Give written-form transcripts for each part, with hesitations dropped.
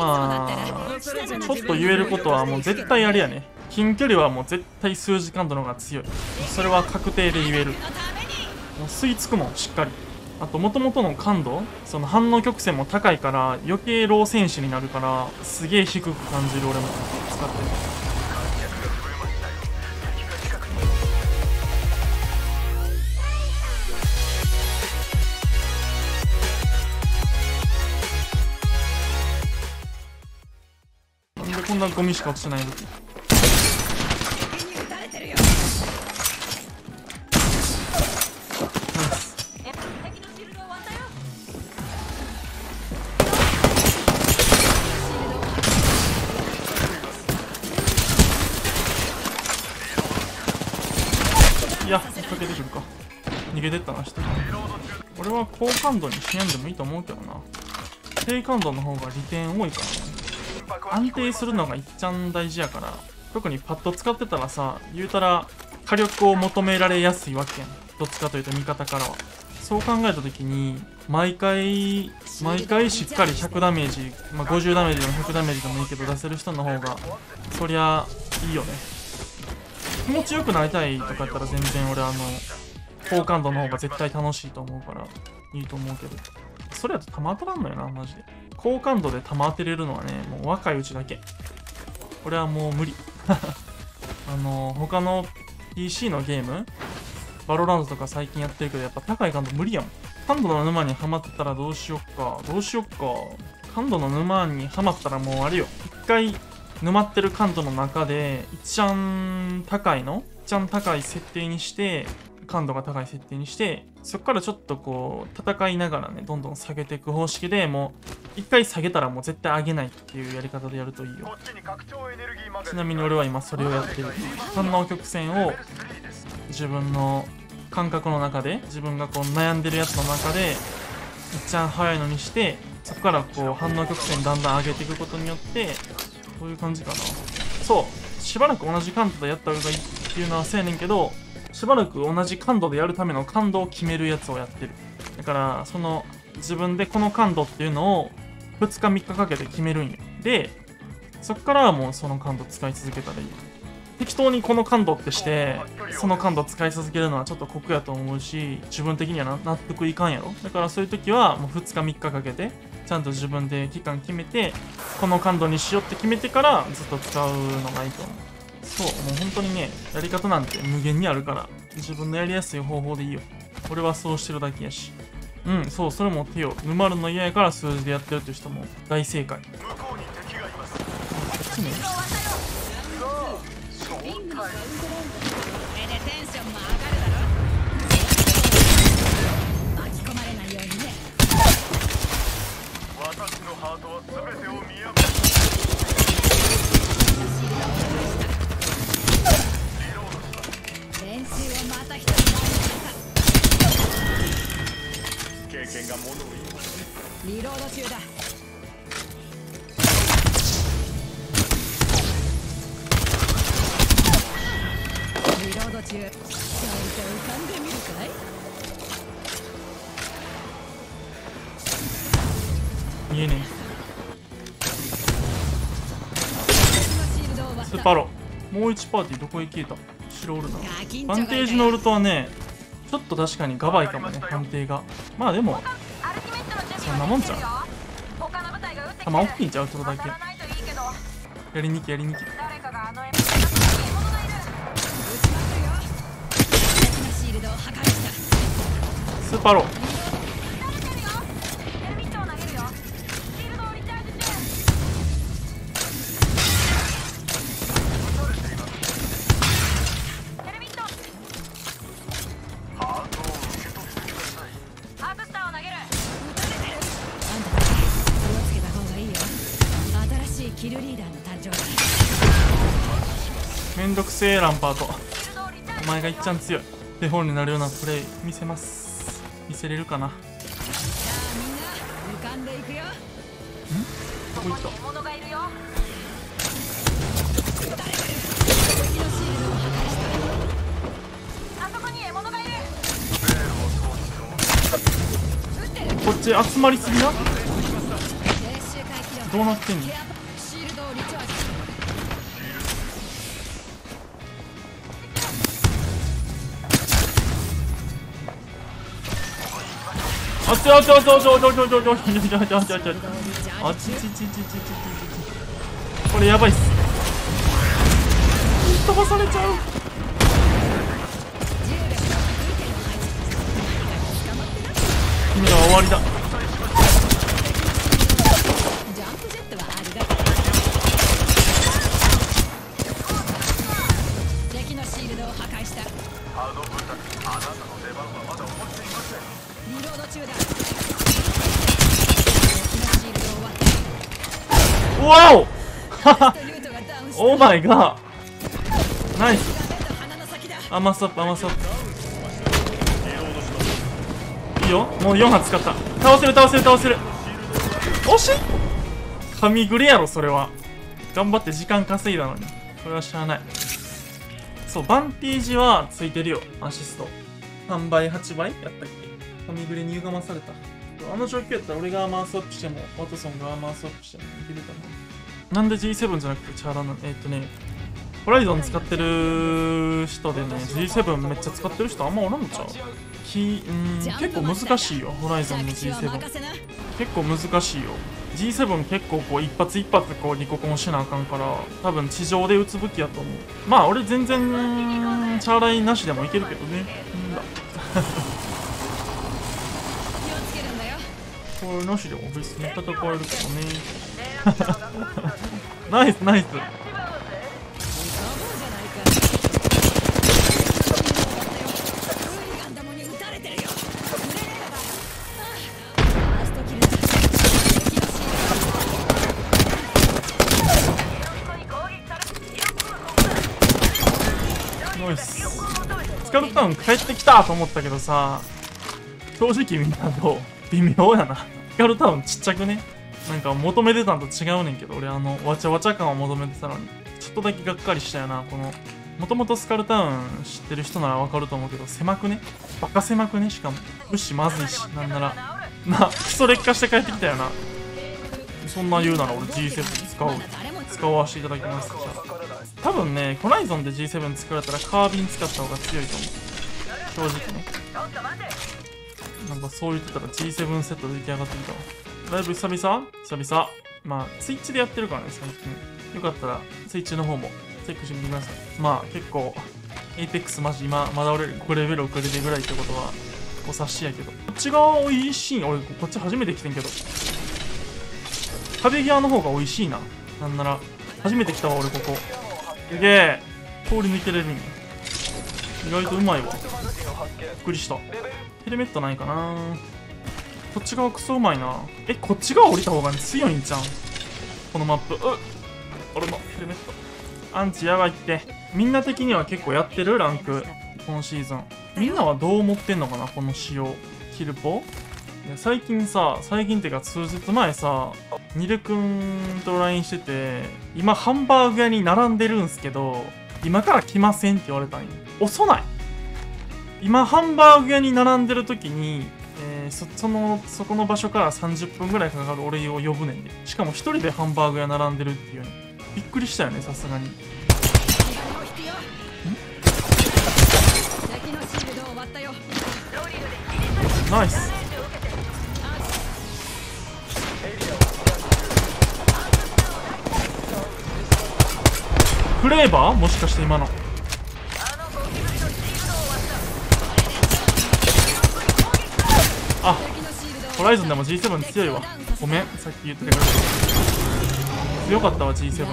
まあちょっと言えることはもう絶対あれやね。近距離はもう絶対数字感度の方が強い。それは確定で言える。もう吸い付くもんしっかり。あと元々の感度、その反応曲線も高いから余計ロー選手になるから、すげえ低く感じる。俺も使ってる。なんでこんなゴミしか落ちてないの。いや、追っかけてくるか。逃げてったな、人。俺は高感度にしやんでもいいと思うけどな。低感度の方が利点多いからね。安定するのがいっちゃん大事やから。特にパッド使ってたらさ、言うたら火力を求められやすいわけやん。どっちかというと味方からは。そう考えた時に、毎回しっかり100ダメージ、まあ、50ダメージでも100ダメージでもいいけど出せる人の方が、そりゃいいよね。気持ちよくなりたいとかやったら全然俺高感度の方が絶対楽しいと思うからいいと思うけど、それやと弾当たらんのよなマジで。高感度で弾当てれるのはね、もう若いうちだけ。俺はもう無理他の PC のゲーム、バロランドとか最近やってるけど、やっぱ高い感度無理やもん。感度の沼にはまってたらどうしよっか。感度の沼にはまったらもうあれよ、一回沼ってる感度の中で一番高い設定にして、感度が高い設定にして、そこからちょっとこう戦いながらね、どんどん下げていく方式で、もう一回下げたらもう絶対上げないっていうやり方でやるといいよ。ちなみに俺は今それをやってる。反応曲線を自分の感覚の中で、自分がこう悩んでるやつの中で一番早いのにして、そこからこう反応曲線だんだん上げていくことによって、こういう感じかな。そう、しばらく同じ感度でやった方がいいっていうのはそうやねんけど、しばらく同じ感度でやるための感度を決めるやつをやってる。だからその自分でこの感度っていうのを2日3日かけて決めるんよ。でそっからはもうその感度使い続けたらいい。適当にこの感度ってしてその感度使い続けるのはちょっと酷やと思うし、自分的には納得いかんやろ。だからそういう時はもう2日3日かけてちゃんと自分で期間決めて、この感度にしようって決めてからずっと使うのがいいと思う。そう、もう本当にね、やり方なんて無限にあるから、自分のやりやすい方法でいいよ。俺はそうしてるだけやし。うん、そう、それも手よ。沼るの嫌やから数字でやってるっていう人も大正解。こっちね。 リロード中だ。リロード中。ちゃんと浮かんでみるかい？ 見えねえ。スパロもう1パーティーどこへ消えた？後ろおるな。バンテージのウルトはね、ちょっと確かにガバイかもね、判定が。まあでもそんなもんちゃう。弾大きいんちゃう、ちょっとだけ。やりにき。スーパーロー。 キルリーダーの誕生だ。 めんどくせえランパート。お前がいっちゃん強い。手本になるようなプレイ見せます。見せれるかな。 じゃあみんな浮かんでいくよ。 どこ行った？こっち集まりすぎな。 どうなってんの。 シールドをリチャージ。 あっちあっちあっちあっちあっちあっちあっちあっちあっちあっちあっちあっちあっちこれやばいっす。飛ばされちゃう。君らは終わりだ。 ジャンプジェットはありがとう。敵のシールドを破壊した。リロード中だ。敵のシールドを割った。 わおオーマイガーナイス。アマスアップアマスアップいいよ。もう4発使った。倒せる倒せる倒せる。惜しい。神グレやろそれは。頑張って時間稼いだのにこれはしゃあない。そうバンテージはついてるよ。アシスト3倍8倍やったっけ。神グレに歪まされた。あの状況やったら俺がアーマースアップしてもワトソンがアーマースアップしてもいけるかな。なんで G7 じゃなくてチャーラなの。ホライゾン使ってる人でね G7 めっちゃ使ってる人あんまおらんのちゃう。結構難しいよホライゾンの G7。 結構難しいよ G7。結構こう一発一発こうリココンしなあかんから多分地上で撃つ武器やと思う。まあ俺全然チャーライなしでもいけるけどね。これなしでも別に戦えるけどね。ナイスナイス。ナイス。スカルタウン帰ってきたと思ったけどさ、正直みんなどう微妙やな。スカルタウンちっちゃくね。なんか求めてたんと違うねんけど、俺わちゃわちゃ感を求めてたのにちょっとだけがっかりしたよな。このもともとスカルタウン知ってる人ならわかると思うけど狭くね。バカ狭くね。しかも牛まずいし、なんならクソ劣化して帰ってきたよな。そんな言うなら俺 G7 使わせていただきます。じゃあ多分ねホライゾンで G7 作られたらカービン使った方が強いと思う正直ね。なんかそう言ってたら G7 セットで出来上がってきたわ。だいぶ久々まあツイッチでやってるからね最近。よかったらツイッチの方もチェックしてみてください。まあ結構 APEX マジ今まだ俺5レベル遅れてぐらいってことはお察しやけど、こっちが美味しい。俺こっち初めて来てんけど壁際の方が美味しいな。なんなら初めて来たわ俺ここ。すげえ通り抜けれるんや。意外とうまいわ。びっくりした。ヘルメットないかな。こっち側クソうまいな。こっち側降りた方が強いんじゃんこのマップ。俺のヘルメットアンチやばいって。みんな的には結構やってるランク今シーズン。みんなはどう思ってんのかなこの仕様。キルポ最近ってか数日前さニルくんと LINE してて、今ハンバーグ屋に並んでるんすけど今から来ませんって言われたんよ。遅ない？今ハンバーグ屋に並んでる時に、そこの場所から30分ぐらいかかる俺を呼ぶねんで。しかも一人でハンバーグ屋並んでるっていうね。びっくりしたよねさすがに。ナイス。フレーバーもしかして今の。あ、ホライゾンでも G7 強いわ。ごめんさっき言っててくれた。強かったわ G7。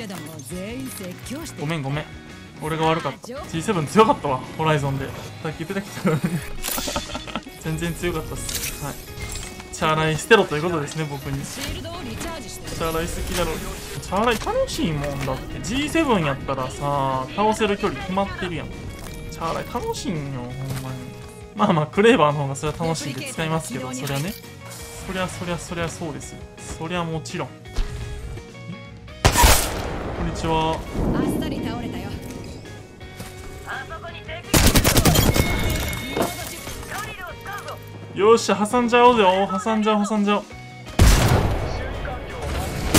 ごめん俺が悪かった。 G7 強かったわホライゾンで。さっき言ってたけど全然強かったっす。はい、チャーライ捨てろということですね。僕にチャーライ好きだろ。チャーライ楽しいもんだって。 G7 やったらさ倒せる距離決まってるやん。チャーライ楽しいんよほんまに。まあクレーバーの方がそれは楽しいんで使いますけど、そりゃね、そりゃそうですよ。そりゃもちろん。こんにちは。よっしゃ挟んじゃおうよ。挟んじゃおう。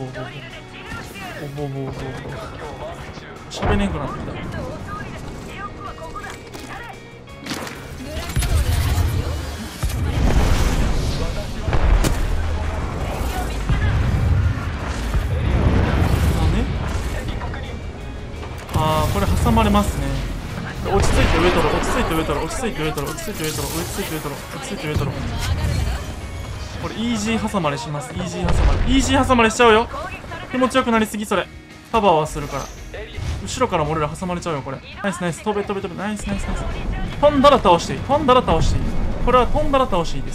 ボ喋れねんくなってきた。あーこれ挟まれますね。落ち着いて上取ろう、落ち着いて上取ろう、落ち着いて上取ろう、落ち着いて上取ろう、落ち着いて上取ろう、落ち着いて上取ろう。これイージー挟まれします。イージー挟まれ、イージー挟まれしちゃうよ。気持ちよくなりすぎ。それカバーはするから。後ろからも俺ら挟まれちゃうよこれ。ナイスナイス、飛べ飛べ飛べ、ナイスナイスナイス。飛んだら倒していい、飛んだら倒していい。これは飛んだら倒していいです。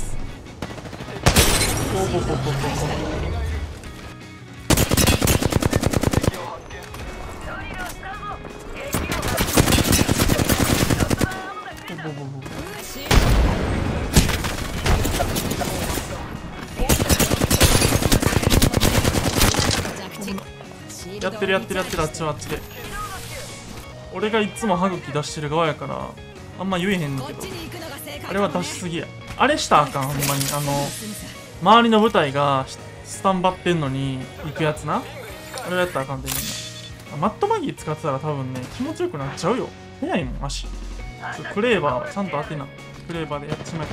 やってるやってるやってる、あっちはあっちで。俺がいつも歯茎出してる側やからあんま言えへんねんけど、あれは出しすぎや。あれしたらあかん、ほんまに。周りの部隊がスタンバってんのに行くやつな。あれはやったらあかんで、みんな。マットマギー使ってたら多分ね気持ちよくなっちゃうよ。速いもん足。クレーバーちゃんと当てな。クレーバーでやっちま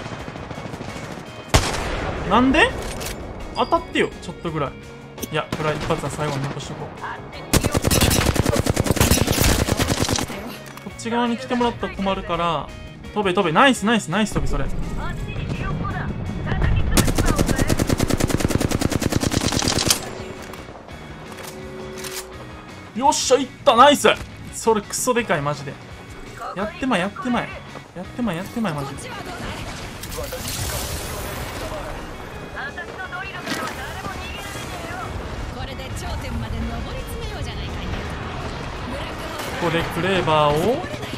え。なんで当たってよちょっとぐらい。いや、これは一発は最後に残しとこう。こっち側に来てもらったら困るから、飛べ飛べ、ナイスナイスナイス飛び、それ。よっしゃ、いった、ナイス。それクソでかい、マジで。やってまえ、やってまえ。やってまえ、やってまえ、マジで。ここでクレーバー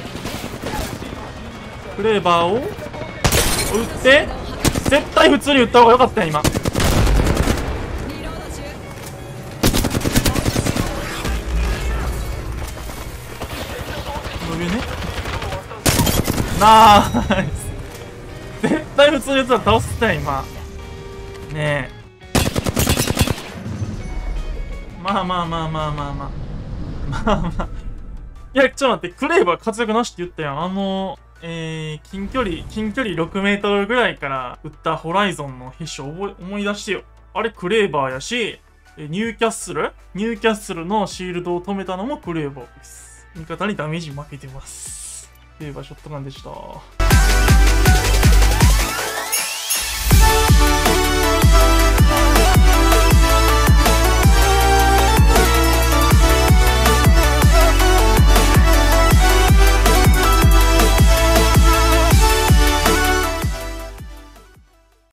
を打って絶対普通に打った方が良かったよ今。伸びね。ナイス。絶対普通に打ったら倒せたよ今。 ねえ。まあまあまあまあまあまあ。まあまあ。いや、ちょっと待って、クレーバー活躍なしって言ったやん。近距離6メートルぐらいから撃ったホライゾンの必勝思い出してよ。あれクレーバーやし、ニューキャッスルのシールドを止めたのもクレーバーです。味方にダメージ負けてます。クレーバーショットガンでした。